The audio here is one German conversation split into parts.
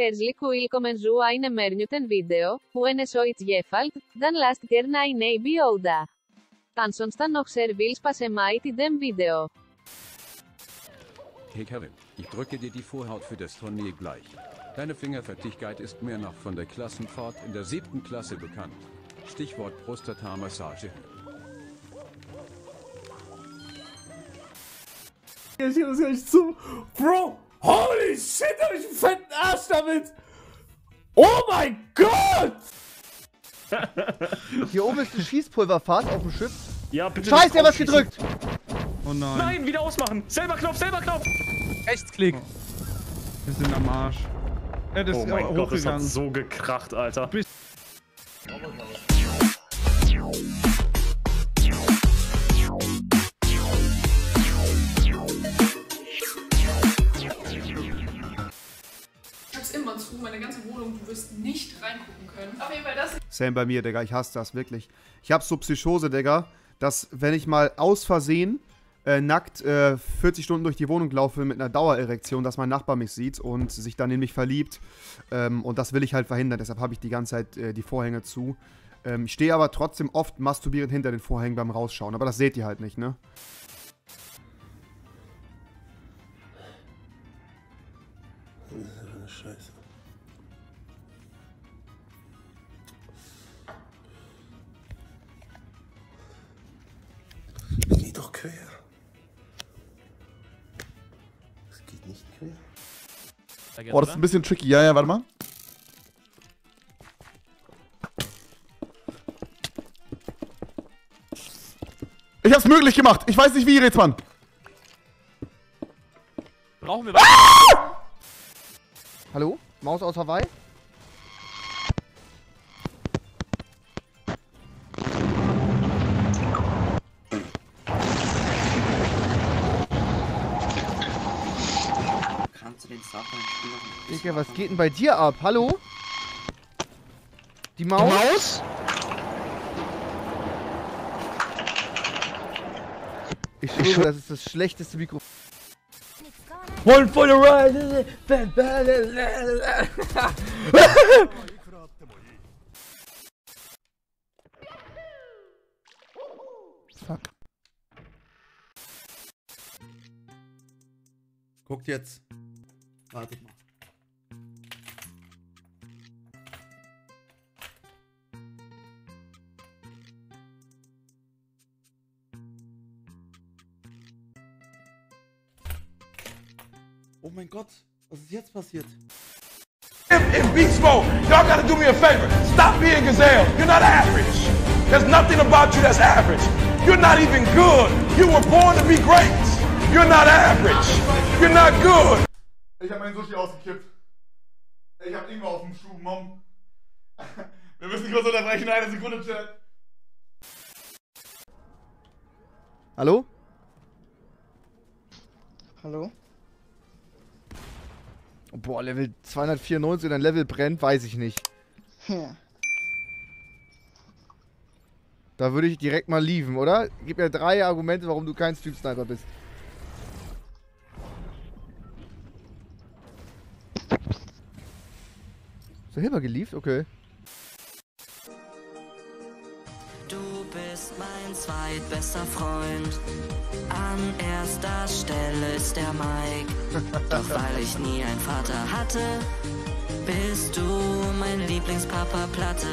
Herzlich willkommen zu einem neuen Video, που είναι zoiets gefällt, dann lasst gerne ein Abo da. Ansonsten noch sehr viel Spaß mit dem Video. Hey Kevin, ich drücke dir die Vorhaut für das Turnier gleich. Deine Fingerfertigkeit ist mir noch von der Klassenfahrt in der 7. Klasse bekannt. Stichwort Prostata-Massage. Ich sehe das gar nicht zu. Bro, holy shit, hab ich einen fetten Arsch damit. Oh mein Gott. Hier oben ist ein Schießpulverfass auf dem Schiff. Ja, bitte. Scheiße, er hat was gedrückt. Oh nein. Nein, wieder ausmachen. Selber Knopf, selber Knopf. Rechtsklick. Wir sind am Arsch. Das Oh ist mein Gott, das hat hochgegangen. so gekracht, Alter. Immer zu, meine ganze Wohnung, du wirst nicht reingucken können. Auf jeden Fall das. Same bei mir, Digga. Ich hasse das wirklich. Ich hab so Psychose, Digga, dass wenn ich mal aus Versehen nackt 40 Stunden durch die Wohnung laufe mit einer Dauererektion, dass mein Nachbar mich sieht und sich dann in mich verliebt. Und das will ich halt verhindern. Deshalb habe ich die ganze Zeit die Vorhänge zu. Ich stehe aber trotzdem oft masturbierend hinter den Vorhängen beim Rausschauen. Aber das seht ihr halt nicht, ne? Scheiße. Es geht doch quer. Es geht nicht quer. Oh, das ist ein bisschen tricky. Ja, warte mal. Ich hab's möglich gemacht. Ich weiß nicht wie, Rätsmann. Brauchen wir was? Hallo? Maus aus Hawaii? Kannst du den Sachen im Spiel noch ein bisschen Digga, was geht denn bei dir ab? Hallo? Die Maus? Maus? Ich schwöre, das ist das schlechteste Mikrofon. One for the ride. Fuck. Guckt jetzt. Wartet mal. Oh mein Gott, was ist jetzt passiert? In beast mode, y'all gotta do me a favor. Stop being gazelle. You're not average. There's nothing about you that's average. You're not even good. You were born to be great. You're not average. You're not good. Ich hab meinen Sushi ausgekippt. Ich hab Ingwer auf dem Schuh, Mom. Wir müssen kurz unterbrechen, eine Sekunde, Chat. Hallo? Hallo? Boah, Level 294 und ein Level brennt, weiß ich nicht. Ja. Da würde ich direkt mal leaven, oder? Gib mir 3 Argumente, warum du kein Stream-Sniper bist. Ist der Hilber gelieft? Okay. Du bist mein zweitbester Freund. An erster Stelle ist der Mike. Doch weil ich nie einen Vater hatte, bist du mein Lieblingspapa Platte.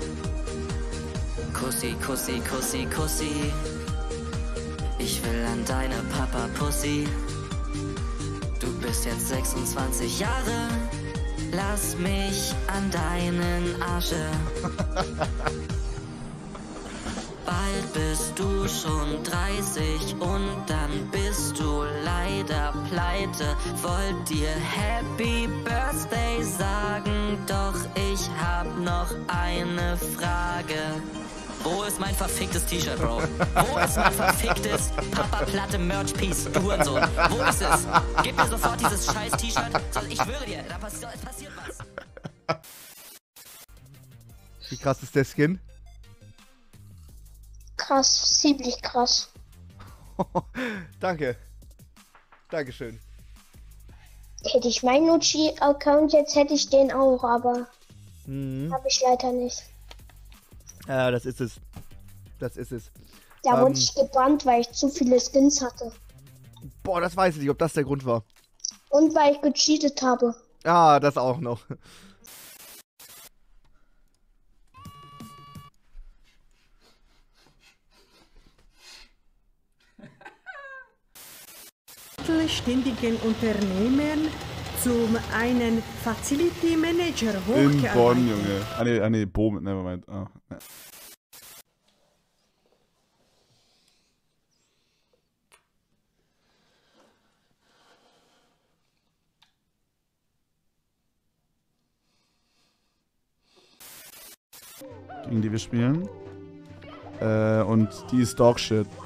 Kussi, Kussi, Kussi, Kussi. Ich will an deine Papa Pussy. Du bist jetzt 26 Jahre. Lass mich an deinen Arsche. Bald bist du schon 30 und dann bist du leider pleite. Wollt dir Happy Birthday sagen, doch ich hab noch eine Frage. Wo ist mein verficktes T-Shirt, Bro? Wo ist mein verficktes Papa-Platte Merch-Piece, du Hurensohn? Wo ist es? Gib mir sofort dieses scheiß T-Shirt. Ich schwöre dir, da passiert was. Wie krass ist der Skin? Krass, ziemlich krass. Danke. Dankeschön. Hätte ich meinen Uchi-Account jetzt, hätte ich den auch, aber Mhm. habe ich leider nicht. Ja, das ist es. Das ist es. Da wurde ich gebannt, weil ich zu viele Skins hatte. Boah, das weiß ich nicht, ob das der Grund war. Und weil ich gecheatet habe. Ah, das auch noch. Mittelständigen Unternehmen zum einen Facility Manager In Bonn, hochgearbeitet. Junge. Ah nee, Boom, nevermind. Ah, ne. Gegen die wir spielen. Und die ist Dogshit.